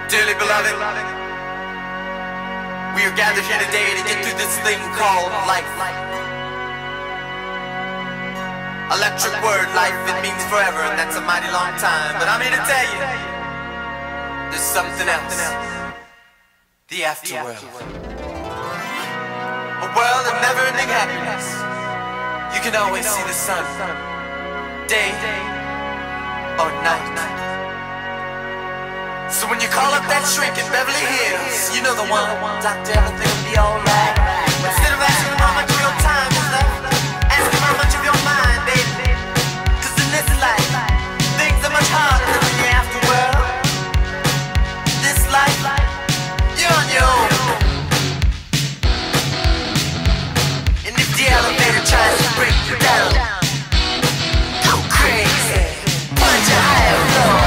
Dearly beloved, we are gathered here today to get through this thing called life. Electric word, life, it means forever, and that's a mighty long time. But I'm here to tell you, there's something else. The afterworld. A world of never-ending happiness. You can always see the sun, day or night. So when you call up that shrink in Beverly Hills, you know the one. Doctor, everything will be alright. Instead of asking him how much of your time is left, ask him how much of your mind, baby. Cause in this life, things are much harder than in the afterworld. This life, you're on your own. And if the elevator tries to break you down, go crazy, punch a higher floor.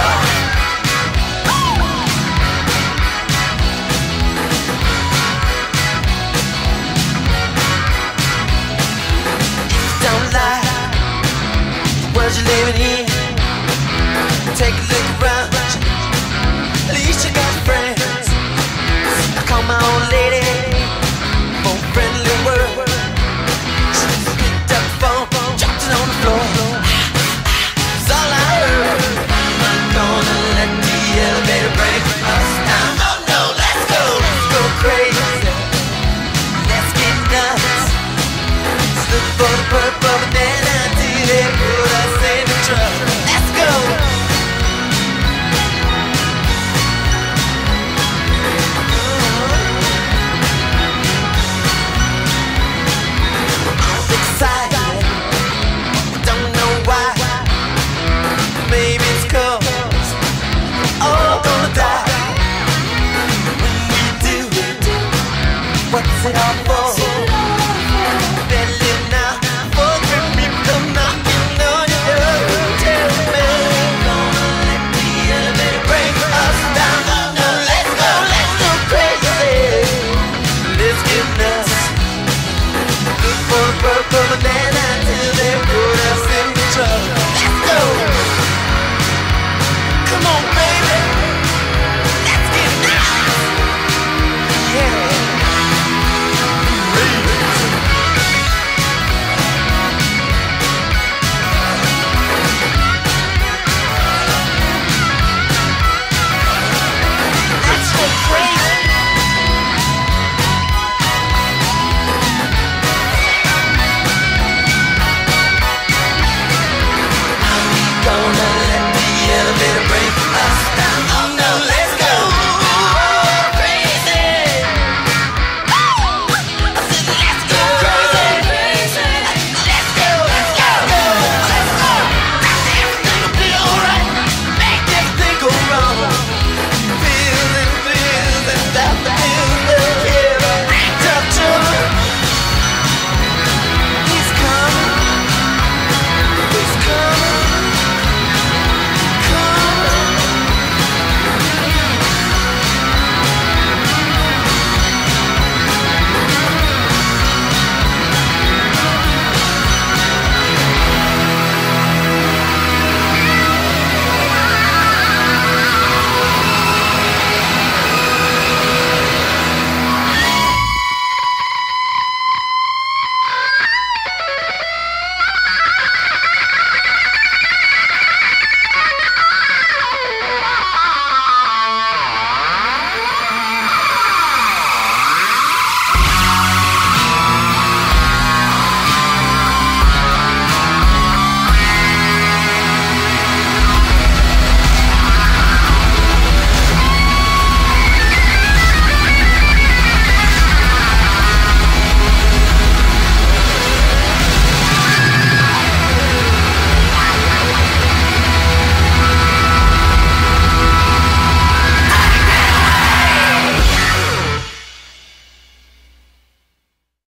You're living in, take a look around. At least you got friends. I call my old lady for a friendly word. She picked up the phone, dropped it on the floor. It's all I heard. I'm not gonna let the elevator break us down. Oh no, let's go crazy. Let's get nuts. Let's look for the purple banana till they put us. Let's go! I'm excited, don't know why. Maybe it's 'cause we're all gonna die. When we do, what's it all for?